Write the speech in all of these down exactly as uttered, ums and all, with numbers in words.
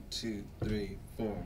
two, three, four.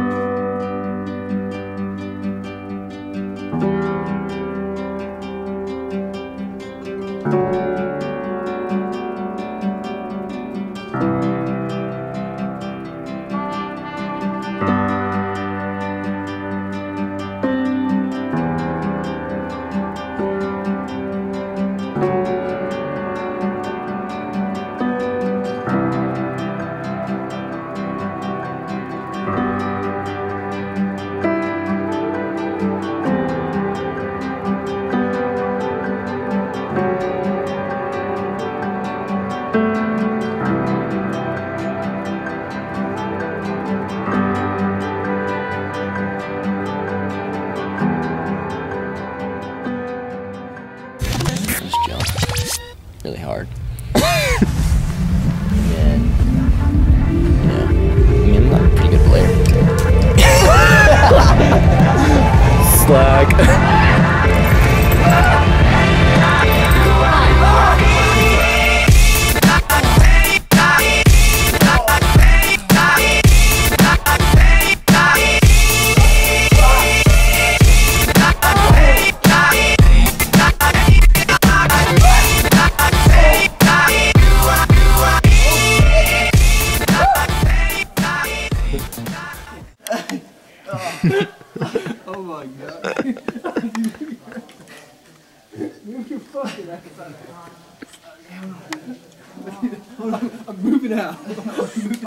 Just jump really hard. And yeah, I mean, I'm not a pretty good player. Slack. Oh my god. Move your fucking ass out of here. I'm moving out.